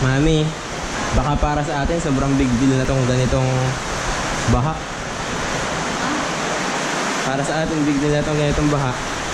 Mami, baka para sa atin sobrang big deal na tong ganitong baha. Para sa atin big deal na tong ganitong baha.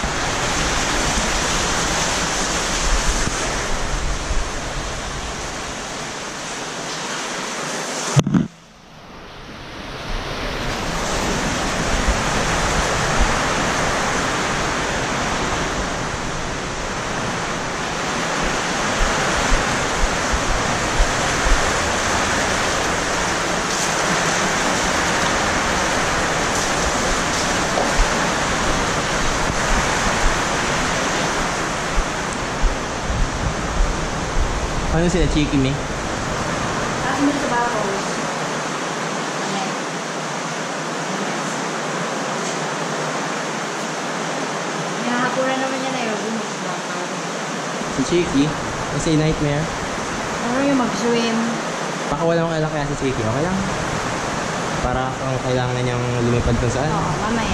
Ano sila, Chiki, me? Tapos mo sa bako. Nahapuran naman niya na yun. Si Chiki? Kasi nightmare? Ano yung mag-swim? Pakawalan ko kailangan kaya si Chiki, okay lang? Para kung kailangan niyang lumipad kung saan? Oo, mamaya.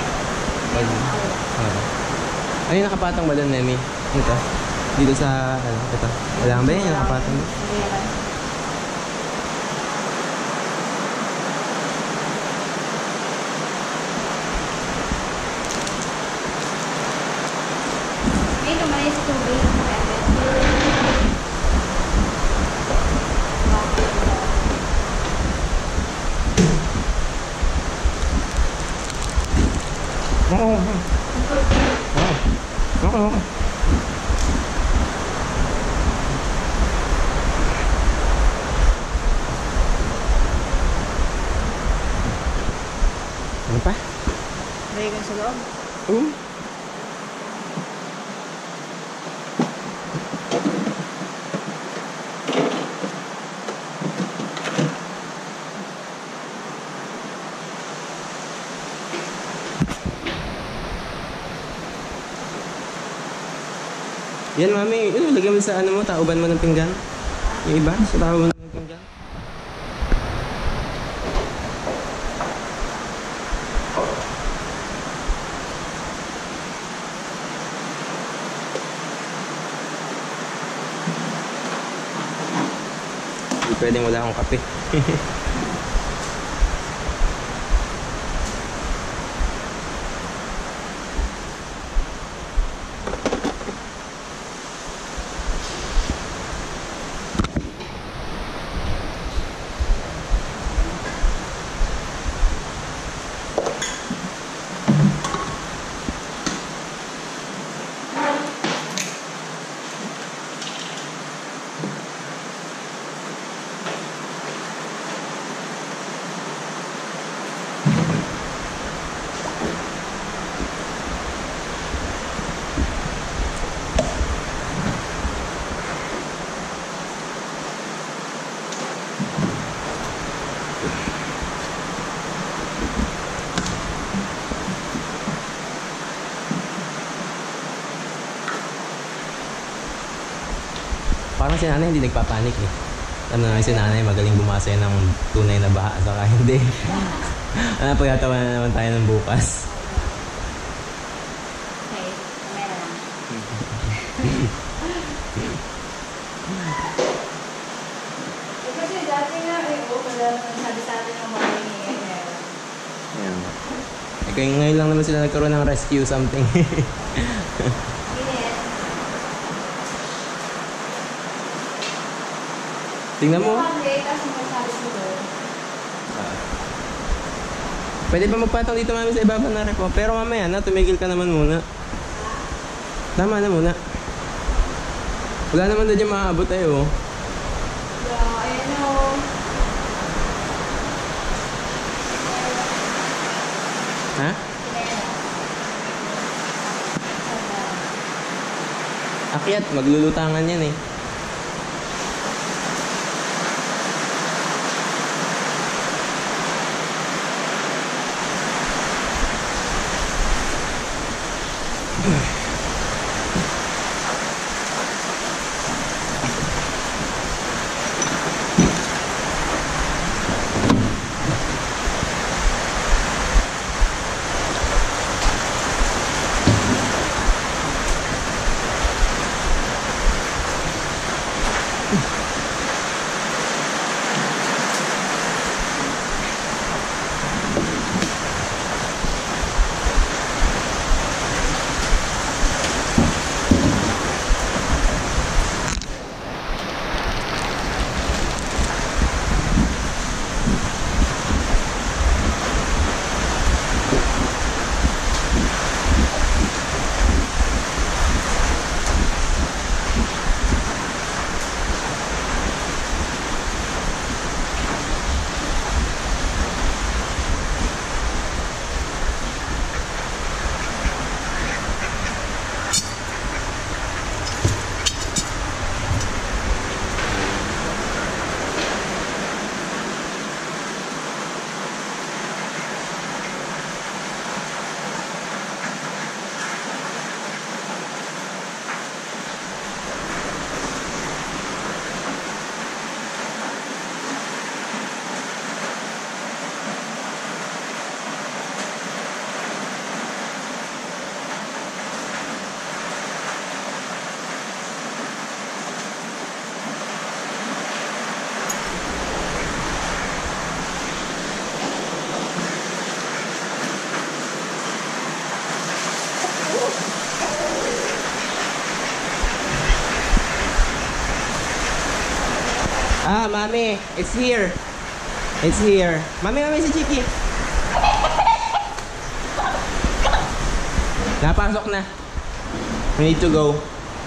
Ano yung nakapatong ba doon, Nemi? Ito? Dito sa, ano, ito. Wala ba yun yung nakapatong? May tumalis sa tubig. Oo. Oo. Ano pa? May ka sa loob? Oo. Yan, mami. Ano, lagyan mo sa ano mo, tauban mo ng pinggan. Yung iba, sa tauban mo ng pinggan. Hindi pwedeng wala akong kape. Parang si nanay hindi nagpapanik eh. Alam naman si nanay magaling bumasa ng tunay na baha. Saka hindi. Pagkatawa na naman tayo ng bukas. Okay, kamera lang. Kasi dati nga wala naman sabi sa atin ng mga nangyayari. Ayan. Kaya ngayon lang naman sila nagkaroon ng rescue something. Tingnan mo. Pwede pa magpatong dito mami sa ibabaw na rep mo. Pero mamaya na, tumigil ka naman muna. Tama na muna. Wala naman doon yung maaabot tayo. Ayan o. Ha? Akyat, maglulutangan yan eh. mami. It's here. It's here. Mami, si Chiki. Napasok na. We need to go.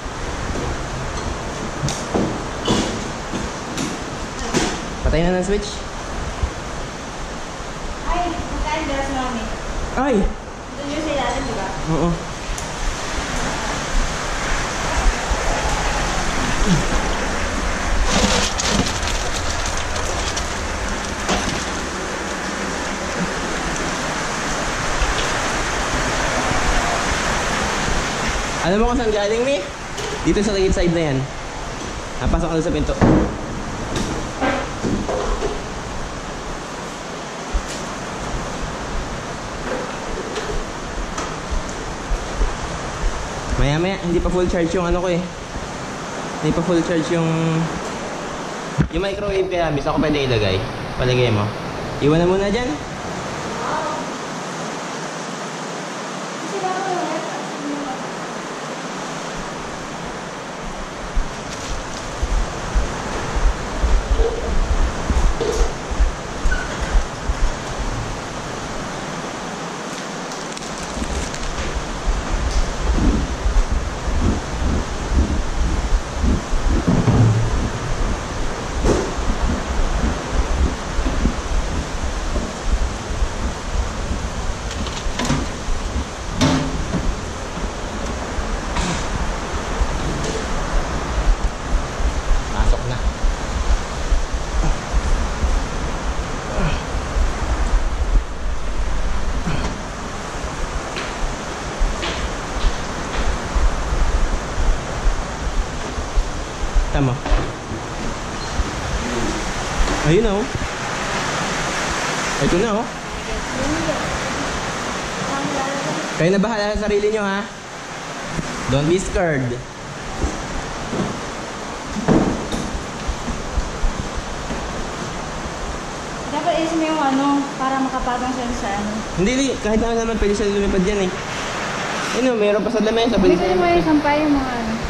Patay na ng switch. Ay, magkain dala si mami. Ay! Doon yung sa ilalim, di ba? Oo. Alam mo kung saan galing, Mi? Dito sa right side na yan. Napasok ka sa pinto. Maya, hindi pa full charge yung ano ko eh. Hindi pa full charge yung microwave kaya, bis ako pwede ilagay. Palagay mo. Iwan na muna dyan. Tama. Ayun na oh. Ito na oh. Kayo na bahala sa sarili nyo ha. Don't be scared. Dapat isin mo yung ano, para makapatang siya sa ano. Hindi, kahit naman pwede siya lumipad yan eh. Ayun oh, mayroon pa sa lamesa. Pwede Pwede mo yung sampay yung mga ano.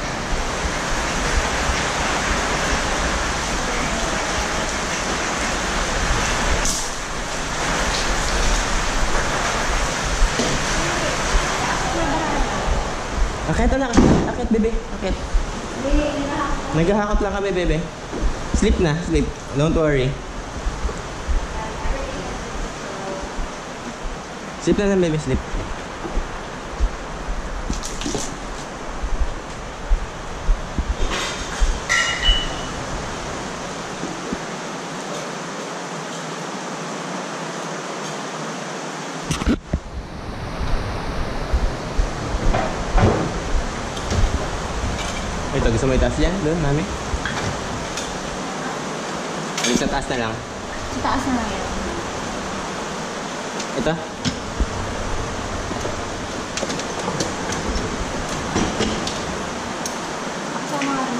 Akit na, akit bebe, akit. Naghahakot lang kami bebe. Sleep na, sleep. Don't worry. Sleep na lang bebe, sleep. Ito, gusto mo itaas dyan? Doon, mami? Ulit sa taas na lang. Sa taas na lang yan. Ito? Sama rin.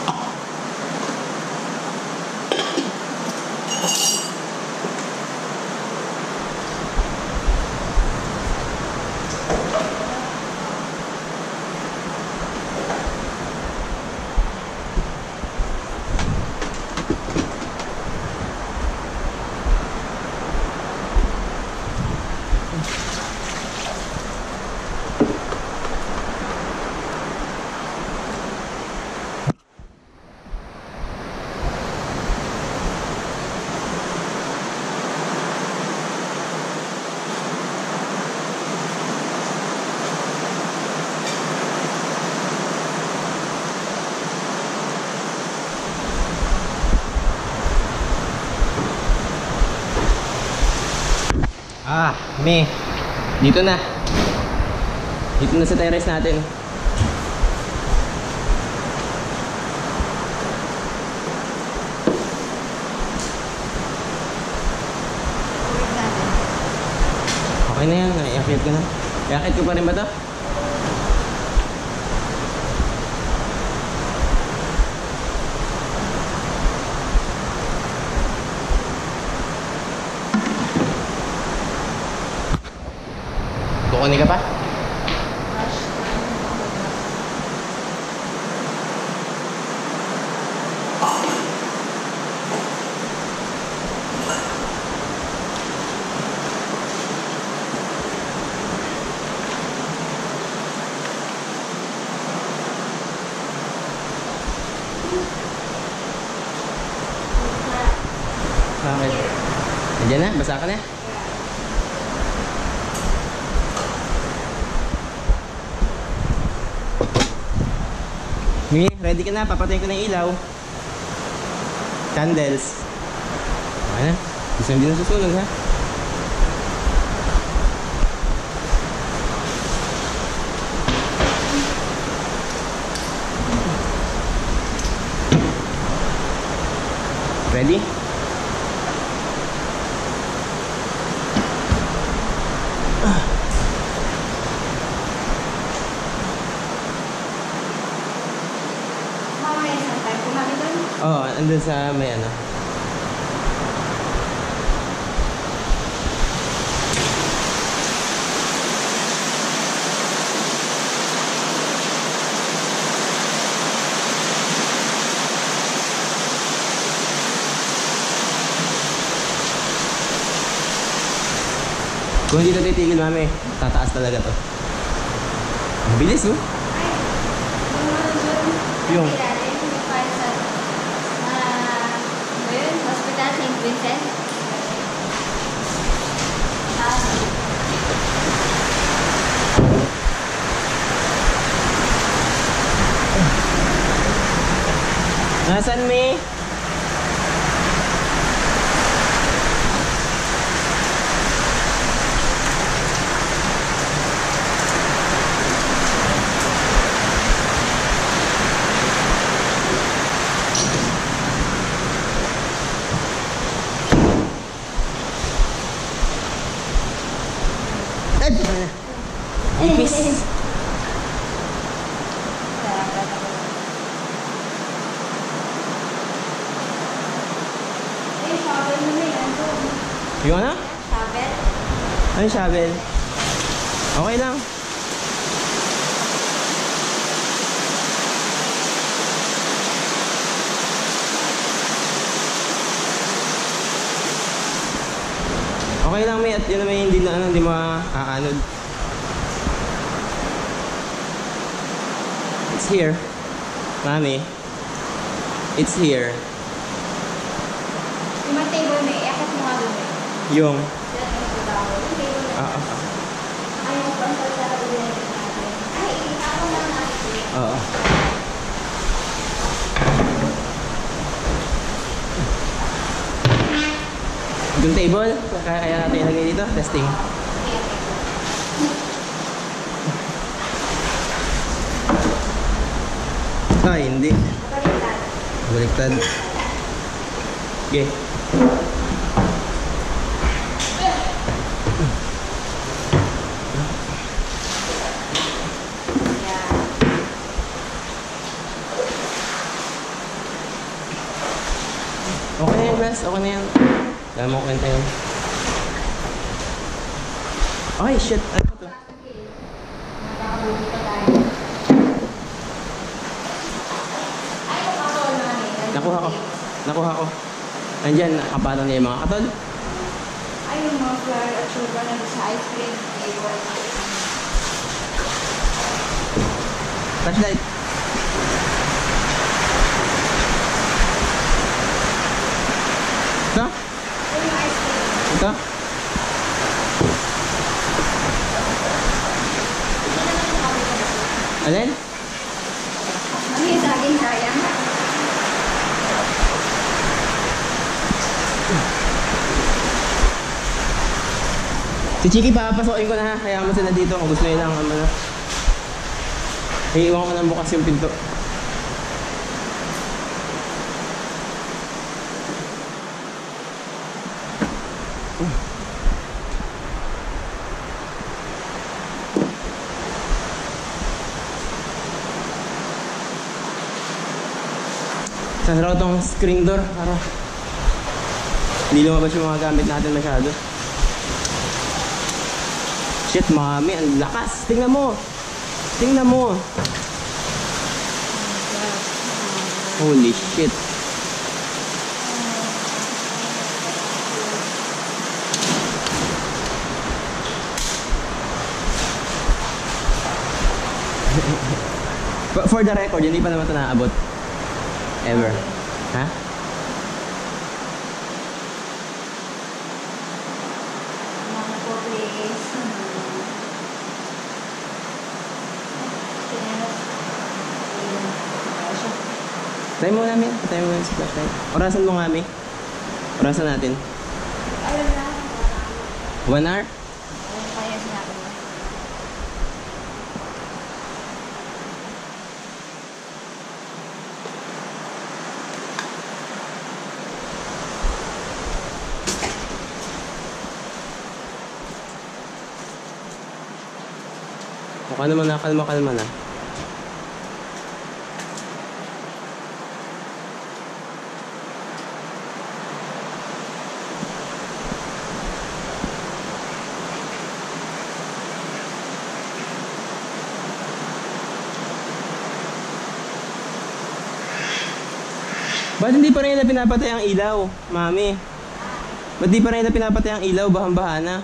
Ah, me. Dito na. Dito na sa terrace natin. Okay na yan. Iakit ko na. Iakit ko pa rin ba ito? Kukunin ka pa? Diyan na, basa ka na. Okay, ready ka na, papatayin ko na yung ilaw. Candles. Okay na, gusto hindi na susunog ha. Ready? Mamaya saan tayo? Kumami doon? Oo, andun sa may ano. Kung hindi ito titigil, mami, tataas talaga to. Ang bilis, oh. Yung? Yung para sa Hospital St. Vincent. Nasaan, me? Ipis. Shovel mo na yan doon. Yung ano? Shovel? Ano yung shovel? Okay lang. Okay lang, may at yun naman hindi na ano, hindi maaanod. It's here. Mami. It's here. Yung mga table may, iakit mo nga doon eh. Yung. Yan yung trabaho. Yung table na. Ayaw ko ang pagkakaroon natin. Ay, ako lang natin. Oo. Yung table, kaya natin ilagay dito. Testing. Ay, hindi. Baliktad. Okay. Okay na yan, Blas. Okay na yan. Kaya mo kwenta yun. Ay, shit. Ano ba ito? Nakakabuti pa tayo. Ay, ako naman eh. Nakuha ko. Nakuha ko. Andyan, nakapatong niya yung mga katol. Ay, yung mga flour at sugar na sa ice cream. Flashlight. Ito? Ay, yung ice cream. Ito? Alin? Ano yung saging sayang? Si Chiki, papasokin ko na ha. Kaya mo sila dito kung gusto nyo lang. Ano na. Iiwan ko na bukas yung pinto. Saan raw itong screen door para hindi lumabas yung mga gamit natin masyado. Shit, mami, ang lakas. Tingnan mo. Tingnan mo. Holy shit. For the record, hindi pa naman ito naabot. Ever. Ha? Patay mo namin. Patay mo namin sa flashlight. Orasan mo nga, Mi. Orasan natin. Alam na. 1 hour? Ayun kaya sinabi mo. Mukha naman nakalma-kalma na. Ba't hindi pa rin nila pinapatay ang ilaw, Mami? Ba't di pa rin nila pinapatay ang ilaw? Bahang-baha na.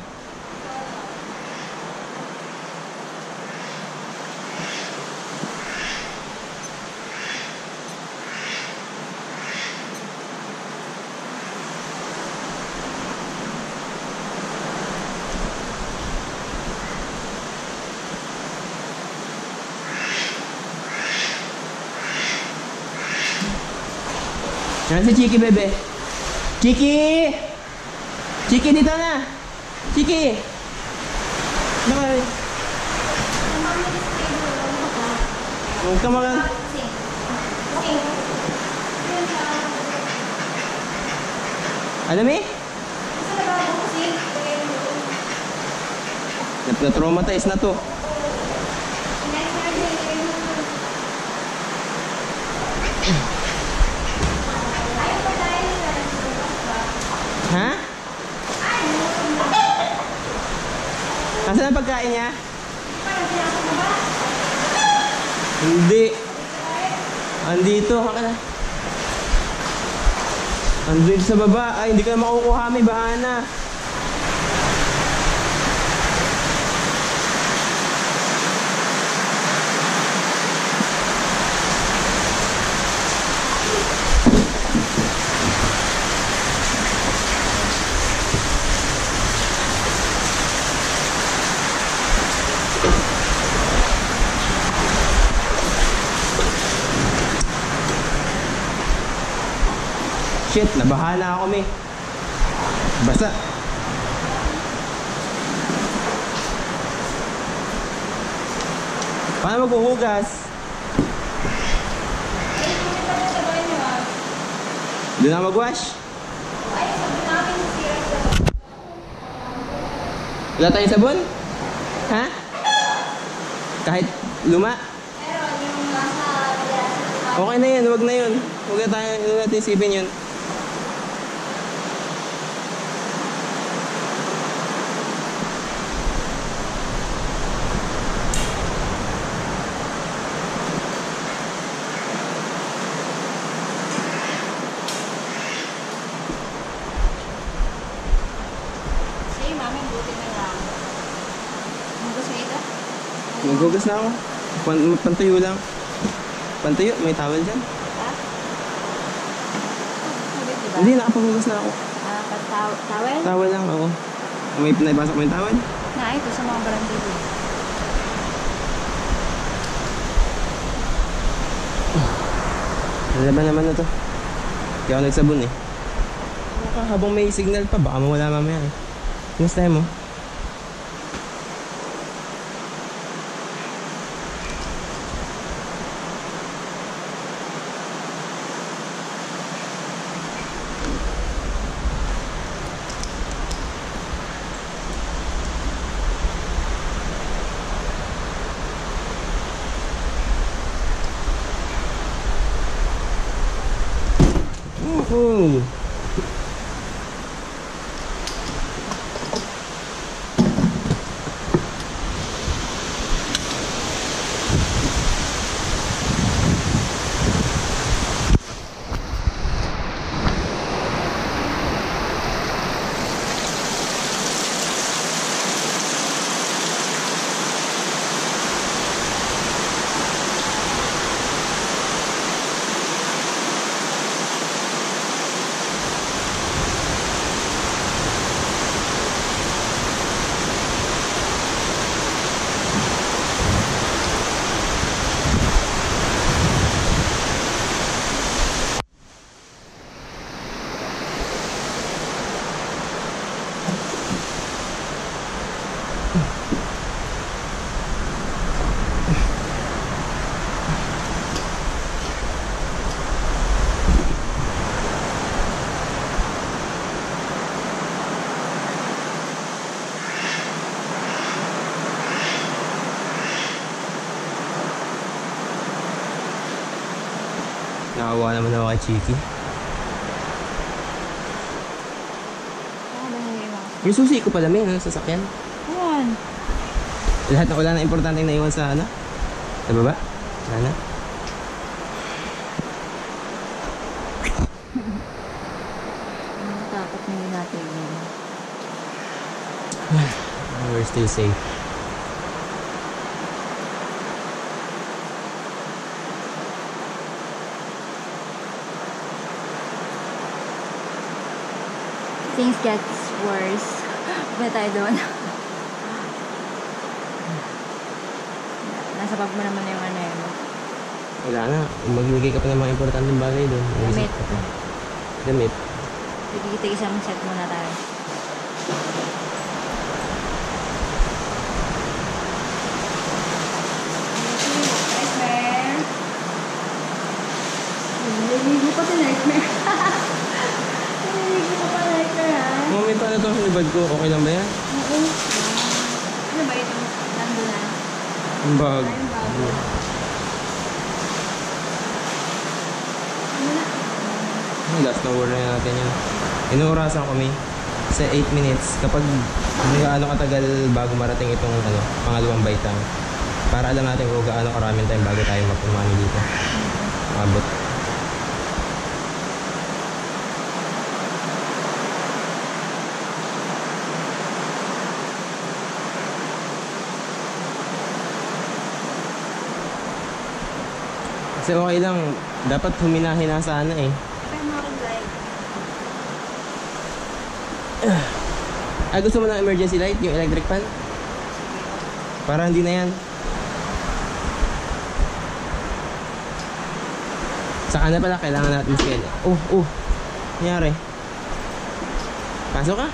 Yan si Chiki, bebe. Chiki! Chiki, dito na! Chiki! Naka... Huwag ka maka... Alam eh? Na-traumatize na to. Ha? Nasaan ang pagkain niya? Hindi. Andito. Haka na. Andito sa baba. Ay, hindi ka na makukuha. May bahana. Shit, nabahala ako, me. Basa. Paano maghuhugas? Doon na mag-wash? Wala tayong sabon? Ha? Kahit luma? Okay na yun, huwag na yun. Huwag natin isipin yun. Maghugas na ako. Pantuyo lang. Pantuyo, may towel dyan. Ha? Diba? Hindi, nakapaghugas na ako. Towel? Towel lang ako. May naibasa ko yung towel? Na, ito sa mga barangay. Lalaban naman na to. Hindi ako nagsabon eh. Habang may signal pa, baka mawala mamaya eh. Next time mo. Woohoo! Nakawa naman ako kay Chiki. Yung susi ko pala may sa sasakyan. Ayan. Lahat na wala na importanteng naiwan sa ano? Sa baba? Wala na? Takot na yun natin yun. We're still safe. Things gets worse. But I don't. Nasa bag mo naman yung ano yun. Wala na. Magbibigay ka pa ng mga importanteng bagay doon. Damit. Damit. Sige, isang set muna tayo. Nightmare. Naliligo pa sa nightmare. Naliligo pa pa nightmare ha. Moment pa na ito sa libad ko. Okay lang ba yan? Oo. Ano ba ito? Nandun na. Ang bag. Ay, bago. Last na word na natin yan. Inuurasan kami sa 8 minutes kapag gaano katagal bago marating itong ano, pangalawang baitang. Para alam natin kung gaano karaming time bago tayo magpumani dito. Abot. Kasi okay lang, dapat huminahin na sana eh. Pero like, Gusto mo ng emergency light, yung electric fan? Para hindi na yan. Saka na pala, kailangan natin scale. Nangyari. Pasok ka?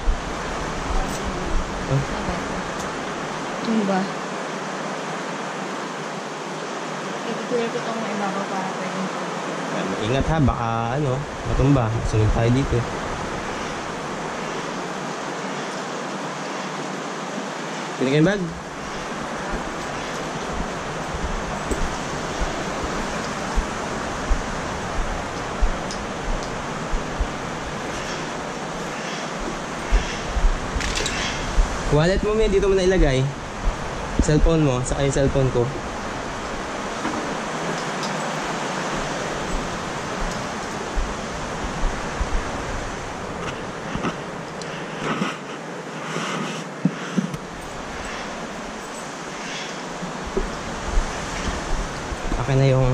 ano ba? I-clear ko itong may bago para pwedeng Ingat ha, baka ano, matumba. Sunod tayo dito. Pwede kayong bag? Wallet mo, dito mo na ilagay. Cellphone mo, saka yung cellphone ko. Akin na yung...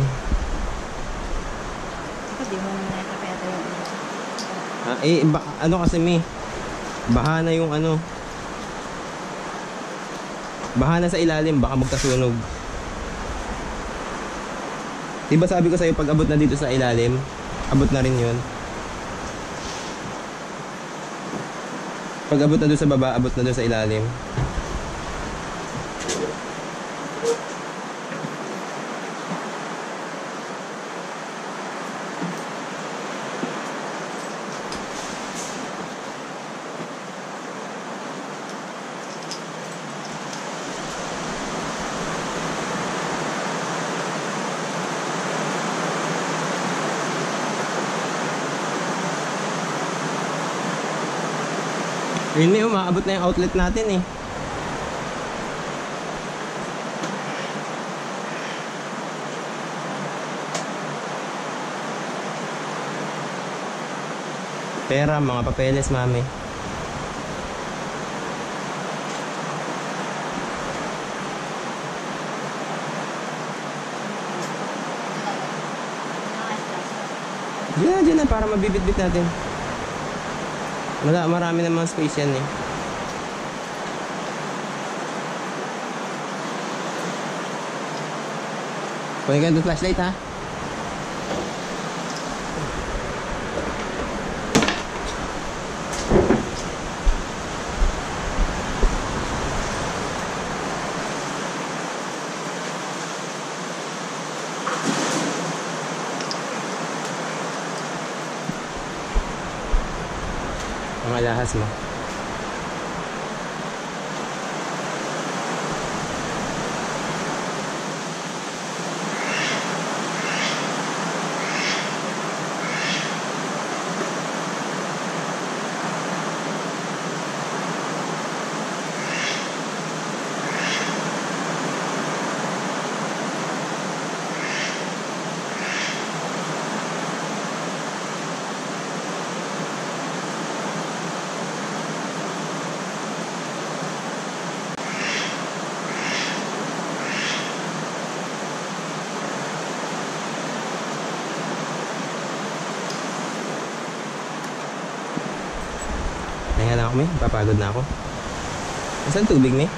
Hindi mo naman nakapeta yung ano kasi baha na yung ano. Baha na sa ilalim, baka magkasunog. Diba sabi ko sa'yo, pag abot na dito sa ilalim, abot na rin yun. Pag abot na doon sa baba, abot na doon sa ilalim. Yun umaabot na yung outlet natin eh. Pera, mga papeles, mami. Diyan na, para mabibit-bit natin. Marami namang space yan eh. Kunin ka ng flashlight ha. Ang alahas mo. Pahinga lang ako, may. Papagod na ako. Saan tubig, may?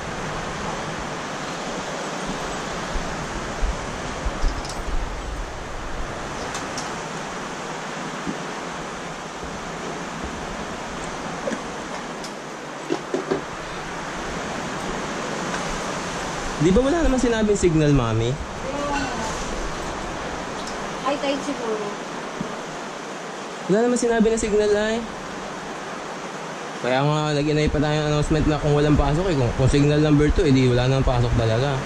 Di ba wala naman sinabing signal, mami? High tide siguro. Wala naman sinabi na signal ay. Kaya nga nag-inay pa tayong announcement na kung walang pasok eh. Kung signal number 2, edi wala nang pasok talaga.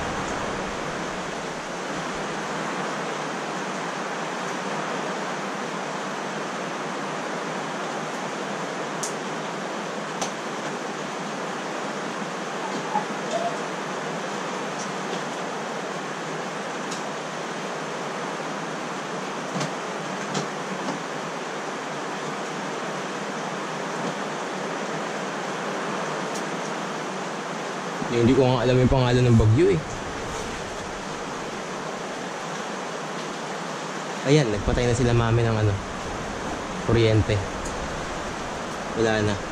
Hindi ko nga alam yung pangalan ng bagyo eh. Ayan, nagpatay na sila mami ng ano, kuryente. Wala na.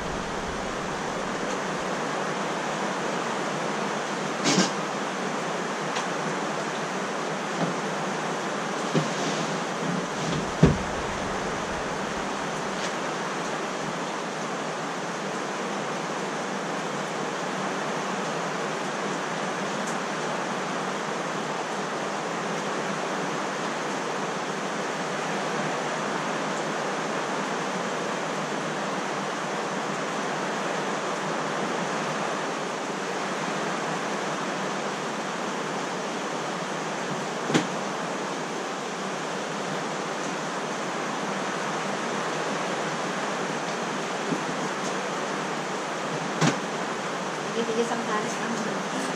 Titigis ang pares ng mga.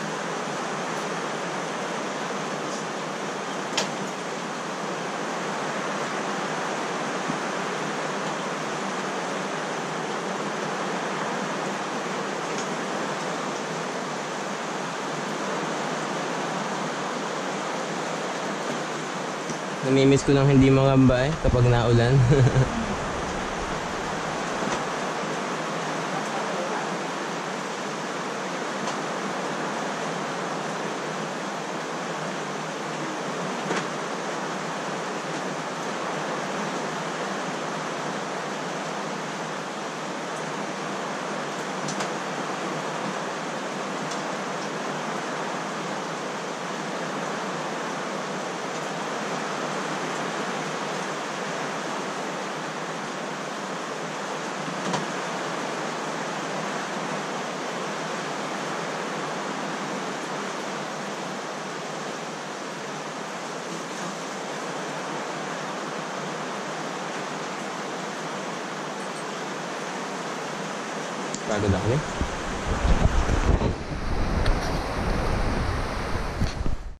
Namimiss ko nang hindi mangamba eh kapag naulan. Pagod ako eh.